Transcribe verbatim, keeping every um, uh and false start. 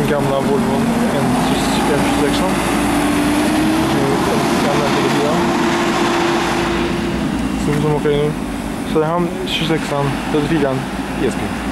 min gamla Volvo M tjugosex. Gamla tjugofyra. Som, som åker in nu. Söderhamn tjugosex, trettiofyra, Esbjörn.